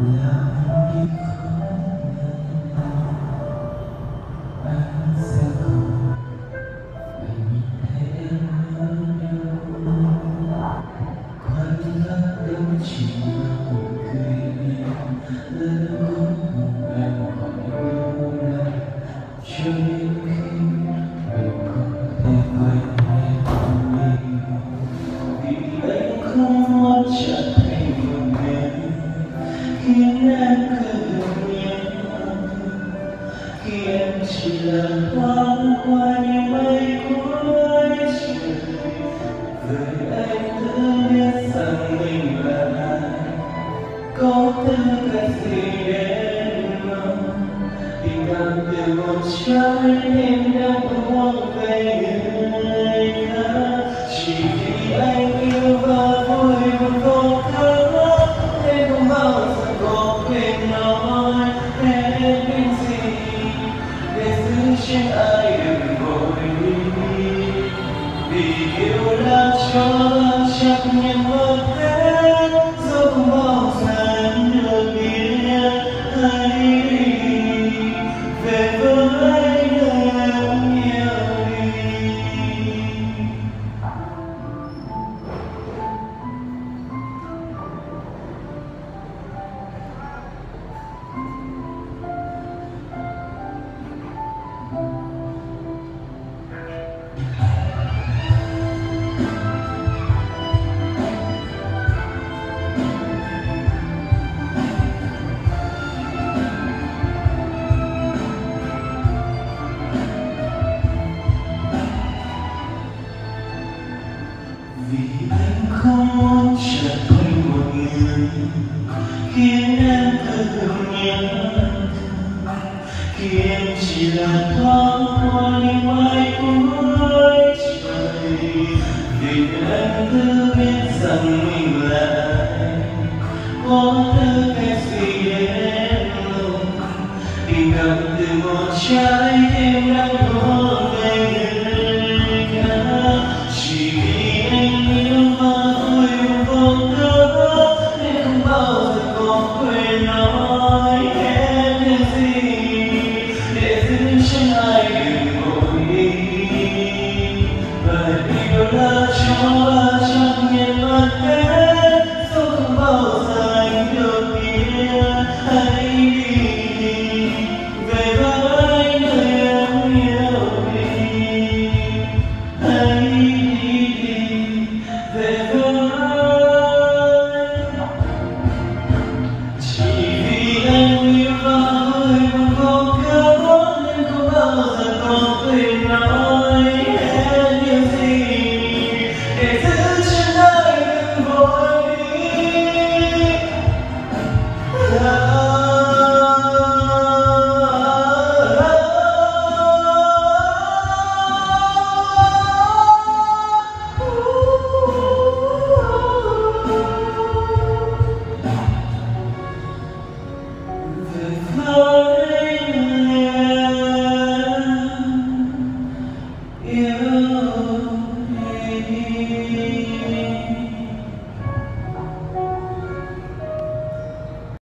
làm đi không anh sẽ không phải nhìn thấy em nữa khoảnh khắc đâu chỉ là một cười em lần cuối cùng em gọi yêu lại cho đến khi mình không thể quay lại vì anh không muốn trở thành một người khiến em cứ nhớ khi em chỉ là thoáng qua những mây cuối trời rồi anh tự biết rằng mình là ai có tư cách gì để mong tình cảm từ một trái tim đang buông về người khác chỉ vì anh yêu và vui một vô thức em không bao giờ có quyền nói em biết gì để giữ chân ai đừng vội đi vì yêu là cho chấp nhận mất hết dẫu không bao giờ em được biết hãy đi về với nơi em yêu đi. Vì anh không muốn trở thành một người khiến em cứ nhớ khi em chỉ là thoáng qua những mây cuối trời vì anh cứ biết rằng mình là ai có tư cách gì để lòng tình cảm từ một trái tim đang thuộc về người